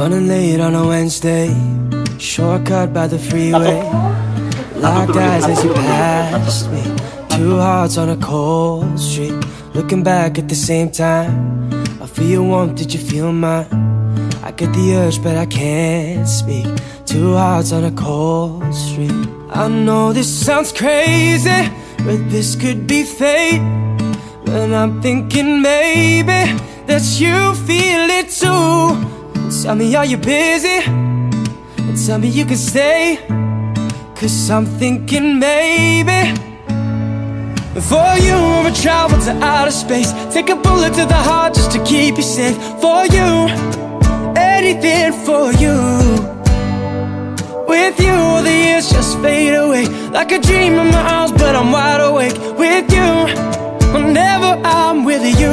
Running late on a Wednesday, shortcut by the freeway. Locked eyes as you passed me, two hearts on a cold street. Looking back at the same time, I feel your warmth, did you feel mine? I get the urge but I can't speak, two hearts on a cold street. I know this sounds crazy, but this could be fate. But I'm thinking maybe that you feel it too. Tell me, are you busy? And tell me you can stay, 'cause I'm thinking maybe for you I would travel to outer space, take a bullet to the heart just to keep you safe. For you, anything for you. With you, all the years just fade away, like a dream in my arms, but I'm wide awake. With you, whenever I'm with you.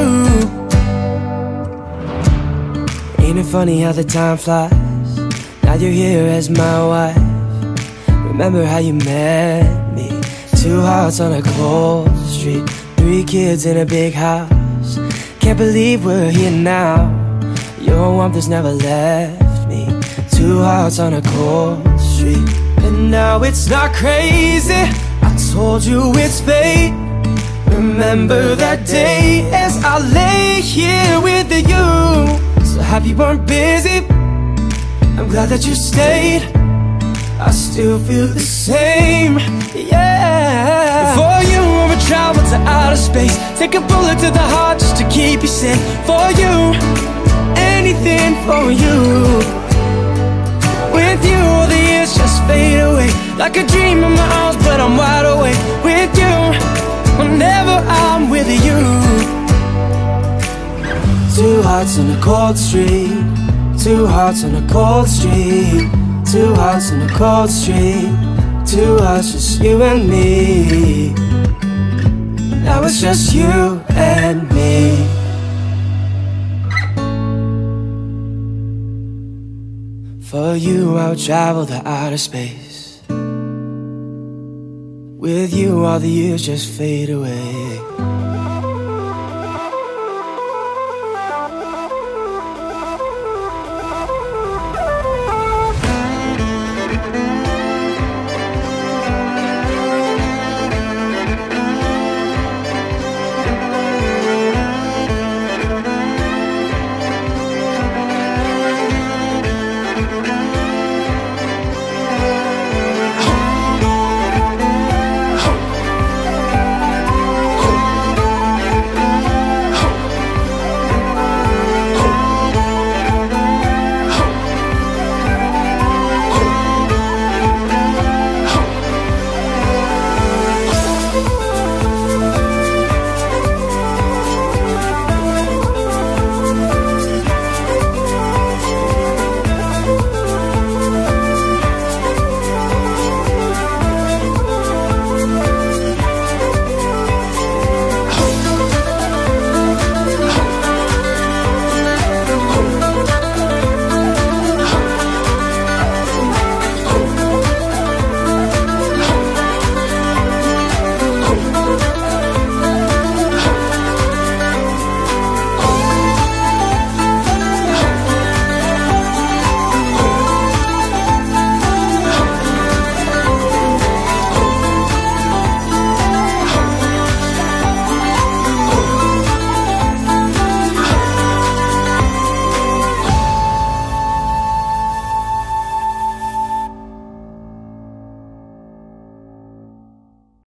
Ain't it funny how the time flies? Now you're here as my wife. Remember how you met me? Two hearts on a cold street, three kids in a big house. Can't believe we're here now. Your warmth has never left me. Two hearts on a cold street. And now it's not crazy, I told you it's fate. Remember that day as I lay here with you. So happy you weren't busy, I'm glad that you stayed. I still feel the same, yeah. For you I would travel to outer space, take a bullet to the heart just to keep you safe. For you, anything for you. With you, all the years just fade away, like a dream in my arms, but I'm wide awake. With you, whenever I'm with you. Two hearts on a cold street, two hearts on a cold street, two hearts on a cold street, two hearts, just you and me. Now it's just you and me. For you I would travel to outer space. With you all the years just fade away.